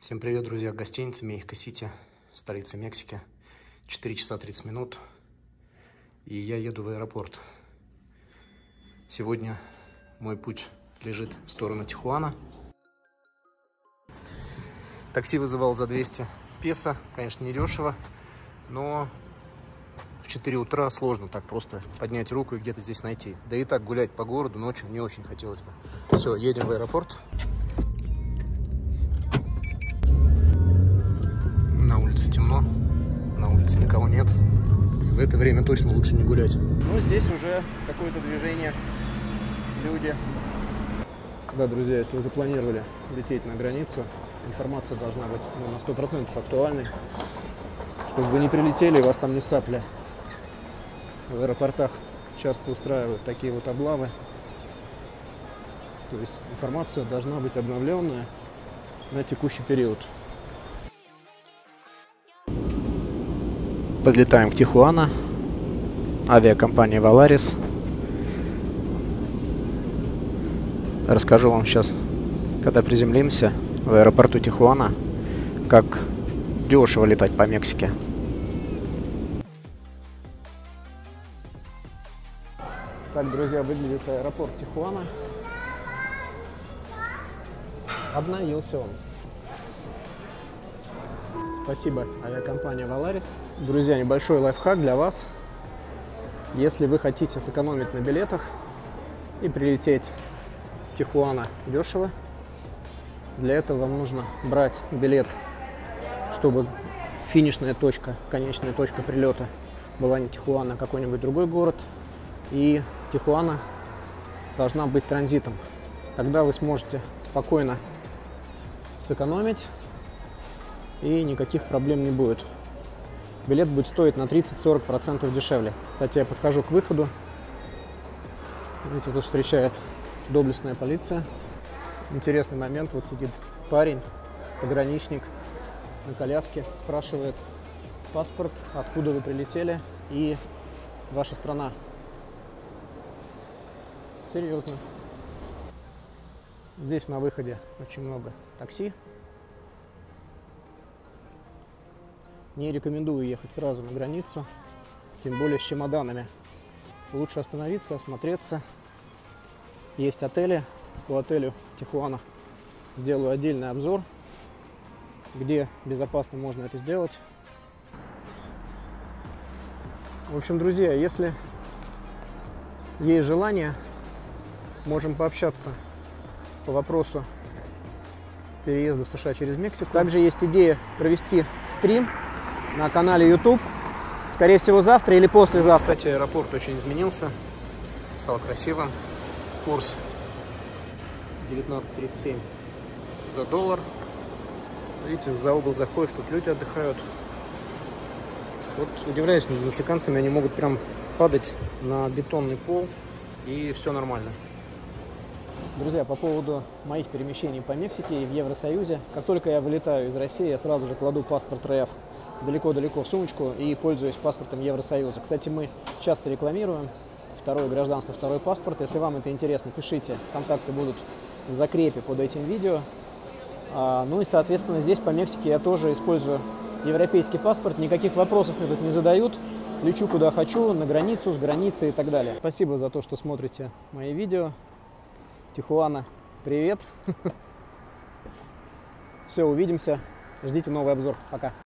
Всем привет, друзья! Гостиница Мехико-Сити, столица Мексики. 4 часа 30 минут. И я еду в аэропорт. Сегодня мой путь лежит в сторону Тихуана. Такси вызывал за 200 песо. Конечно, недешево, но в 4 утра сложно так просто поднять руку и где-то здесь найти. Да и так гулять по городу ночью не очень хотелось бы. Все, едем в аэропорт. На улице темно, на улице никого нет. В это время точно лучше не гулять. Ну, здесь уже какое-то движение, люди. Да, друзья, если вы запланировали лететь на границу, информация должна быть на 100% актуальной, чтобы вы не прилетели и вас там не сапли. В аэропортах часто устраивают такие вот облавы. То есть информация должна быть обновленная на текущий период. Подлетаем к Тихуана, авиакомпания Volaris. Расскажу вам сейчас, когда приземлимся в аэропорту Тихуана, как дешево летать по Мексике. Так, друзья, выглядит аэропорт Тихуана. Обновился он. Спасибо авиакомпания Volaris. Друзья, небольшой лайфхак для вас. Если вы хотите сэкономить на билетах и прилететь в Тихуана дешево, для этого вам нужно брать билет, чтобы финишная точка, конечная точка прилета была не Тихуана, а какой-нибудь другой город. И Тихуана должна быть транзитом. Тогда вы сможете спокойно сэкономить, и никаких проблем не будет. Билет будет стоить на 30-40% дешевле. Хотя я подхожу к выходу. Видите, тут встречает доблестная полиция. Интересный момент. Вот сидит парень, пограничник на коляске, спрашивает паспорт, откуда вы прилетели и ваша страна. Серьезно. Здесь на выходе очень много такси. Не рекомендую ехать сразу на границу, тем более с чемоданами. Лучше остановиться, осмотреться. Есть отели. По отелю Тихуана сделаю отдельный обзор, где безопасно можно это сделать. В общем, друзья, если есть желание, можем пообщаться по вопросу переезда в США через Мексику. Также есть идея провести стрим на канале YouTube. Скорее всего, завтра или послезавтра. Кстати, аэропорт очень изменился. Стал красивым. Курс 19.37 за доллар. Видите, за угол заходишь, тут люди отдыхают. Вот удивляюсь, мексиканцами они могут прям падать на бетонный пол, и все нормально. Друзья, по поводу моих перемещений по Мексике и в Евросоюзе, как только я вылетаю из России, я сразу же кладу паспорт РФ далеко-далеко в сумочку и пользуюсь паспортом Евросоюза. Кстати, мы часто рекламируем второе гражданство, второй паспорт. Если вам это интересно, пишите, контакты будут в закрепе под этим видео. Ну и, соответственно, здесь по Мексике я тоже использую европейский паспорт. Никаких вопросов мне тут не задают. Лечу куда хочу, на границу, с границы и так далее. Спасибо за то, что смотрите мои видео. Тихуана, привет. Все, увидимся. Ждите новый обзор. Пока.